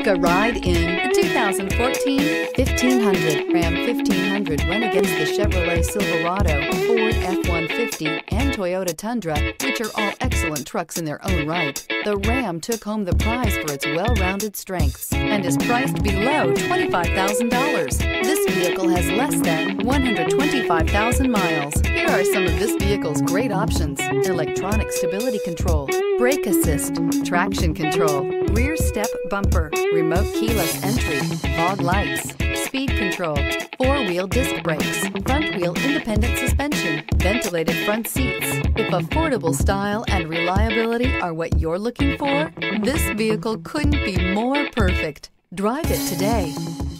a ride in the 2014 1500. Ram 1500 went against the Chevrolet Silverado, Ford F-150, and Toyota Tundra, which are all excellent trucks in their own right. The Ram took home the prize for its well-rounded strengths and is priced below $25,000. This vehicle has less than 125,000 miles. Here are some of this vehicle's great options: electronic stability control, brake assist, traction control, rear step bumper, remote keyless entry, fog lights, speed control, four-wheel disc brakes, front-wheel independent suspension, ventilated front seats. If affordable style and reliability are what you're looking for, this vehicle couldn't be more perfect. Drive it today.